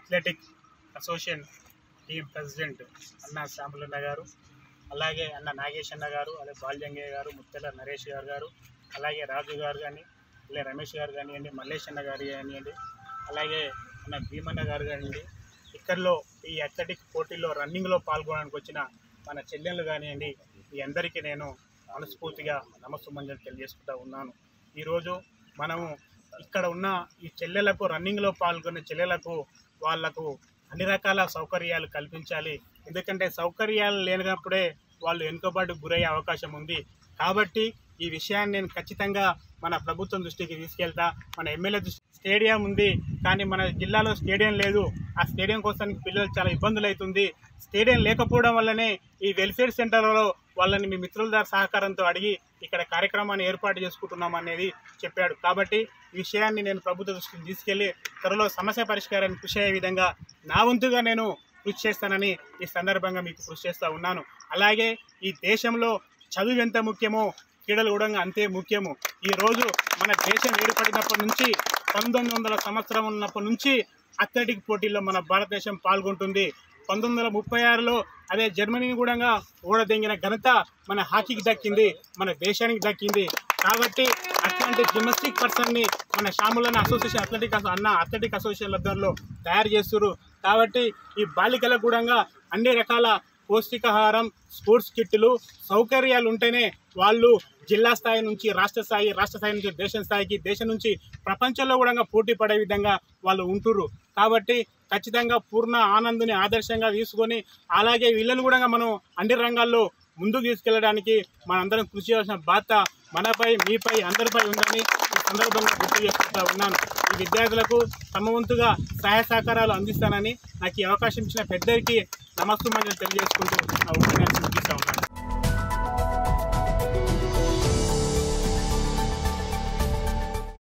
Athletic association team president అన్న శ్యామలన్న గారు, అలాగే అన్న నాగేష్ అన్న గారు, అలాగే బాల్జంగయ్య గారు, ముత్తెల నరేష్ గారు, అలాగే రాజు గారు కానీ, అలాగే రమేష్ గారు కానివ్వండి, మల్లేష్ అన్న గారు కానివ్వండి, అలాగే అన్న భీమన్న గారు కానివ్వండి, ఇక్కడలో ఈ అథ్లెటిక్ పోటీల్లో రన్నింగ్లో పాల్గొనడానికి వచ్చిన మన చెల్లెళ్ళు కానివ్వండి, మీ అందరికీ నేను మనస్ఫూర్తిగా నమస్సుమంజలు తెలియజేసుకుంటూ ఉన్నాను. ఈరోజు మనము ఇక్కడ ఉన్న ఈ చెల్లెలకు, రన్నింగ్లో పాల్గొనే చెల్లెలకు వాళ్లకు అన్ని రకాల సౌకర్యాలు కల్పించాలి. ఎందుకంటే సౌకర్యాలు లేనప్పుడే వాళ్ళు వెనుకబాటుకు గురయ్యే అవకాశం ఉంది. కాబట్టి ఈ విషయాన్ని నేను ఖచ్చితంగా మన ప్రభుత్వం దృష్టికి తీసుకెళ్తా. మన ఎమ్మెల్యే దృష్టి స్టేడియం ఉంది, కానీ మన జిల్లాలో స్టేడియం లేదు. ఆ స్టేడియం కోసం పిల్లలు చాలా ఇబ్బందులు అవుతుంది. స్టేడియం లేకపోవడం వల్లనే ఈ వెల్ఫేర్ సెంటర్లో వాళ్ళని మీ మిత్రుల సహకారంతో అడిగి ఇక్కడ కార్యక్రమాన్ని ఏర్పాటు చేసుకుంటున్నాం అనేది చెప్పాడు. కాబట్టి ఈ విషయాన్ని నేను ప్రభుత్వ దృష్టికి తీసుకెళ్లి త్వరలో సమస్య పరిష్కారాన్ని కృషి అయ్యే విధంగా నా వంతుగా నేను కృషి చేస్తానని ఈ సందర్భంగా మీకు కృషి చేస్తూ ఉన్నాను. అలాగే ఈ దేశంలో చదువు ఎంత ముఖ్యమో క్రీడలు కూడా అంతే ముఖ్యము. ఈరోజు మన దేశం ఏర్పడినప్పటి నుంచి 1900 సంవత్సరం ఉన్నప్పటి నుంచి అథ్లెటిక్ పోటీల్లో మన భారతదేశం పాల్గొంటుంది. 1936లో అదే జర్మనీని కూడా ఓడదెంగిన ఘనత మన హాకీకి దక్కింది, మన దేశానికి దక్కింది. కాబట్టి అట్లాంటి జిమ్నాస్టిక్ పర్సన్ని మన శ్యామలన్న అసోసియేషన్ అథ్లెటిక్ అసోసియేషన్ ఆధ్వర్యంలో తయారు చేస్తున్నారు. కాబట్టి ఈ బాలికలకు కూడా అన్ని రకాల పౌష్టికాహారం, స్పోర్ట్స్ కిట్లు, సౌకర్యాలు ఉంటేనే వాళ్ళు జిల్లా స్థాయి నుంచి రాష్ట్ర స్థాయి నుంచి దేశం నుంచి ప్రపంచంలో కూడా పోటీ పడే విధంగా వాళ్ళు ఉంటుర్రు. కాబట్టి ఖచ్చితంగా పూర్ణ ఆనంద్ని ఆదర్శంగా తీసుకొని అలాగే వీళ్ళని కూడా మనం అన్ని రంగాల్లో ముందుకు తీసుకెళ్లడానికి మనందరం కృషి చేయాల్సిన బాధ్యత మనపై, మీపై, అందరిపై ఉందని ఈ సందర్భంగా గుర్తు చేసుకుంటూ ఉన్నాను. ఈ విద్యార్థులకు తమ వంతుగా సహాయ సహకారాలు అందిస్తానని నాకు ఈ అవకాశం ఇచ్చిన పెద్దరికి నమస్సుమంజలు తెలియజేసుకుంటూ నా ఉపన్యాసం ముగిస్తా ఉన్నాను.